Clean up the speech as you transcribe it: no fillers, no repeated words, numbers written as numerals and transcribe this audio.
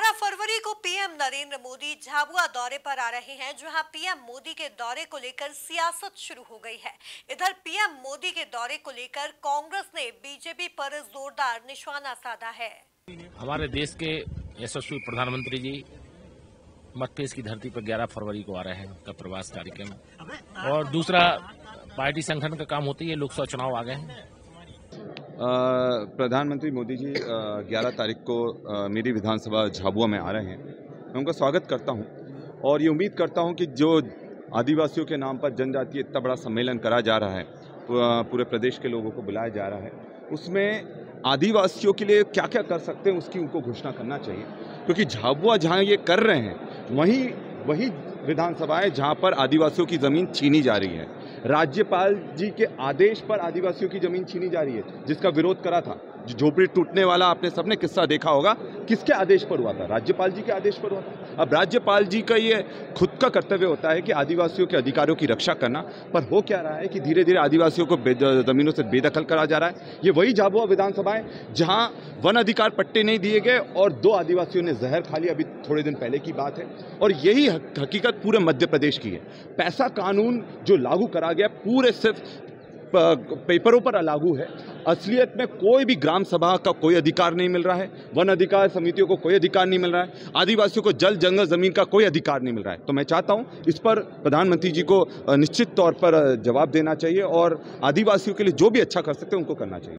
11 फरवरी को पीएम नरेंद्र मोदी झाबुआ दौरे पर आ रहे हैं, जहां पीएम मोदी के दौरे को लेकर सियासत शुरू हो गई है। इधर पीएम मोदी के दौरे को लेकर कांग्रेस ने बीजेपी पर जोरदार निशाना साधा है। हमारे देश के यशस्वी प्रधानमंत्री जी मध्यप्रदेश की धरती पर 11 फरवरी को आ रहे हैं, उनका प्रवास कार्यक्रम। और दूसरा, पार्टी संगठन का काम होती है, लोकसभा चुनाव आ गए हैं। प्रधानमंत्री मोदी जी 11 तारीख को मेरी विधानसभा झाबुआ में आ रहे हैं। मैं उनका स्वागत करता हूं और ये उम्मीद करता हूं कि जो आदिवासियों के नाम पर जनजातीय इतना बड़ा सम्मेलन करा जा रहा है, पूरे प्रदेश के लोगों को बुलाया जा रहा है, उसमें आदिवासियों के लिए क्या क्या कर सकते हैं उसकी उनको घोषणा करना चाहिए। क्योंकि झाबुआ जहाँ ये कर रहे हैं वही विधानसभा है जहाँ पर आदिवासियों की ज़मीन छीनी जा रही है। राज्यपाल जी के आदेश पर आदिवासियों की ज़मीन छीनी जा रही है, जिसका विरोध करा था। झोपड़ी टूटने वाला आपने सबने किस्सा देखा होगा, किसके आदेश पर हुआ था? राज्यपाल जी के आदेश पर हुआ था। अब राज्यपाल जी का ये खुद का कर्तव्य होता है कि आदिवासियों के अधिकारों की रक्षा करना, पर हो क्या रहा है कि धीरे धीरे आदिवासियों को ज़मीनों से बेदखल करा जा रहा है। ये वही झाबुआ विधानसभा है जहाँ वन अधिकार पट्टे नहीं दिए गए और 2 आदिवासियों ने जहर खा लिया, अभी थोड़े दिन पहले की बात है। और यही हकीकत पूरे मध्य प्रदेश की है। पैसा कानून जो लागू करा गया पूरे सिर्फ पेपरों पर लागू है, असलियत में कोई भी ग्राम सभा का कोई अधिकार नहीं मिल रहा है, वन अधिकार समितियों को कोई अधिकार नहीं मिल रहा है, आदिवासियों को जल जंगल जमीन का कोई अधिकार नहीं मिल रहा है। तो मैं चाहता हूं इस पर प्रधानमंत्री जी को निश्चित तौर पर जवाब देना चाहिए और आदिवासियों के लिए जो भी अच्छा कर सकते हैं उनको करना चाहिए।